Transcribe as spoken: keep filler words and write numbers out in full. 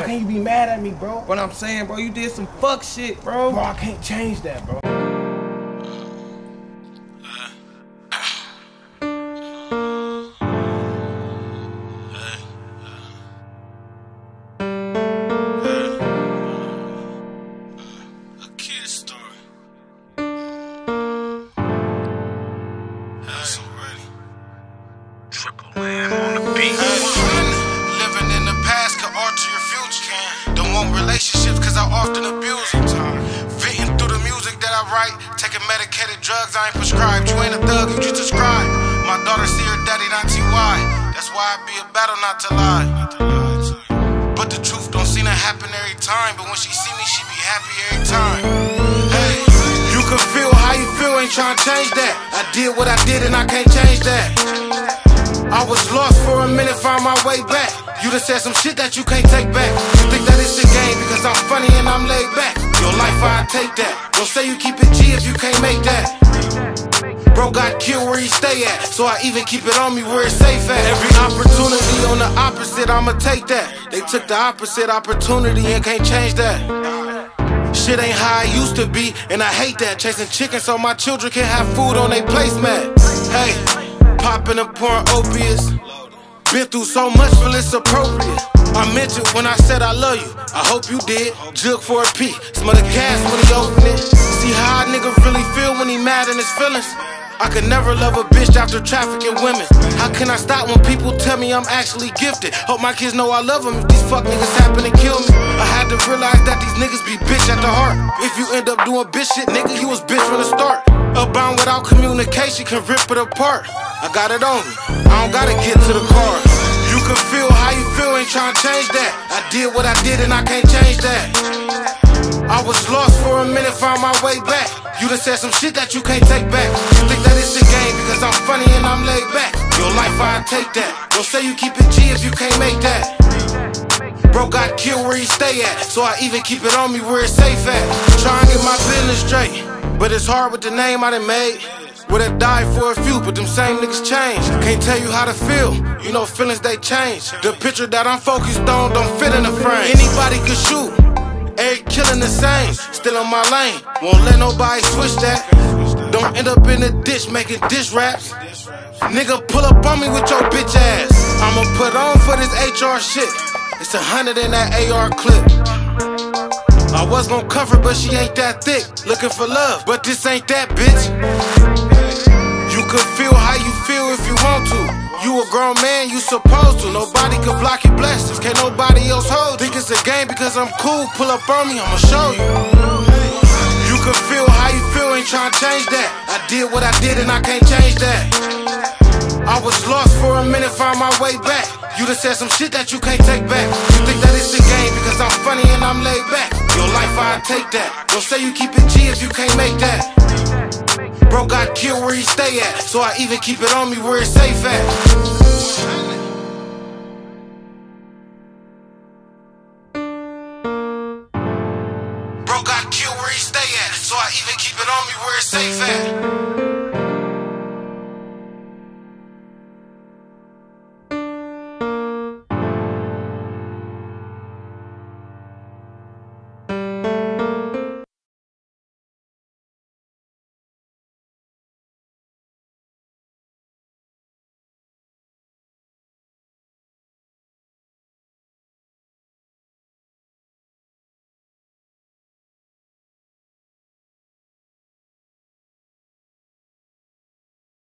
can't you be mad at me, bro? What I'm saying, bro, you did some fuck shit, bro. Bro, I can't change that, bro. Living in the past can alter your future. Don't want relationships cause I often abuse them. Venting through the music that I write. Taking medicated drugs I ain't prescribed. You ain't a thug, you just described. My daughter see her daddy, not T Y. That's why I be a battle not to lie. But the truth don't seem to happen every time. But when she see me, she be happy every time. Hey, you can feel how you feel, ain't tryna change that. I did what I did and I can't change that. I was lost for a minute, found my way back. You done said some shit that you can't take back. You think that it's a game because I'm funny and I'm laid back. Your life, I take that. Don't say you keep it G if you can't make that. Bro got killed where he stay at, so I even keep it on me where it's safe at. Every opportunity on the opposite, I'ma take that. They took the opposite opportunity and can't change that. Shit ain't how it used to be, and I hate that. Chasing chicken so my children can have food on their placemat. Hey, popping and pouring opiates. Been through so much, feel it's appropriate. I meant it when I said I love you. I hope you did. Jug for a P, smell the gas when he open it. See how a nigga really feel when he mad in his feelings. I could never love a bitch after trafficking women. How can I stop when people tell me I'm actually gifted? Hope my kids know I love them if these fuck niggas happen to kill me. I had to realize that these niggas be bitch at the heart. If you end up doing bitch shit, nigga, you was bitch from the start. A bond without communication can rip it apart. I got it on me, I don't gotta get to the car. You can feel how you feel, ain't tryna change that. I did what I did and I can't change that. I was lost for a minute, found my way back. You done said some shit that you can't take back. You think that it's a game because I'm funny and I'm laid back. Your life, I take that. Don't say you keep it G if you can't make that. Bro got killed where he stay at, so I even keep it on me where it's safe at. Try and get my business straight, but it's hard with the name I done made. Would've died for a few, but them same niggas change. Can't tell you how to feel, you know feelings they change. The picture that I'm focused on don't fit in the frame. Anybody could shoot, every killing the same. Still in my lane, won't let nobody switch that. Don't end up in the ditch making diss raps. Nigga pull up on me with your bitch ass. I'ma put on for this H R shit. It's a hundred in that A R clip. I was gon' comfort, but she ain't that thick. Looking for love, but this ain't that, bitch. You could feel how you feel if you want to. You a grown man, you supposed to. Nobody could block your blessings, can't nobody else hold you. Think it's a game because I'm cool, pull up on me, I'ma show you. You could feel how you feel, ain't tryna change that. I did what I did and I can't change that. I was lost for a minute, found my way back. You done said some shit that you can't take back. You think that it's a game because I'm funny and I'm laid back. Your life, I take that. Don't say you keep it G if you can't make that. Bro got killed where he stay at, so I even keep it on me where it's safe at. Bro got killed where he stay at, so I even keep it on me where it's safe at.